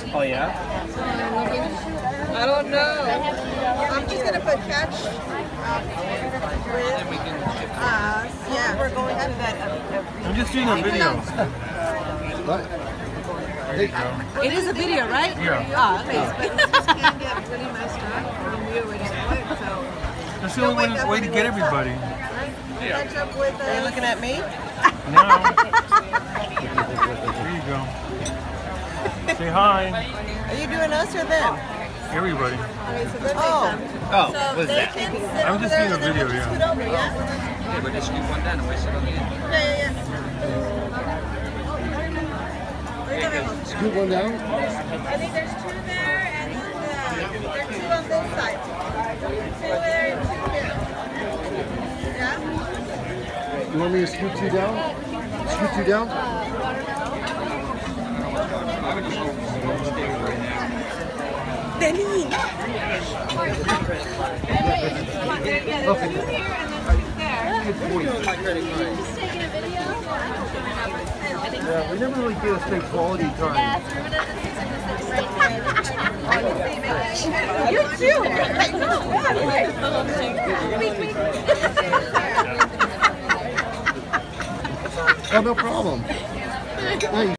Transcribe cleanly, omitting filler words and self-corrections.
Oh yeah? I don't know. I'm just gonna put catch with us. Yeah, we're going to that. I'm just doing a video. What? There you go. It is a video, right? Yeah. Ah, okay. But we just can't get really messed up. I mean, we already quit, so. That's the only way to get everybody. Catch up with us. Are you looking at me? Now. There you go. Say hi. Are you doing us or them? Everybody. Okay, so then Oh, so what's they that? can sit I'm over just there doing a and then video, we'll just yeah. scoot over, yeah? Yeah, but just scoop one down and we sit on the end. Yeah. Scoot one down. I think there's two there and there's two on this side. Two there and two here. Yeah? You want me to scoot you down? Scoot you down? Benny! Okay. Yeah, there's two here and then two there. Good point. Just taking a video. Yeah, we never really get a straight quality time. Yes, remember that this is right You too! I know. Oh, no problem. Hey.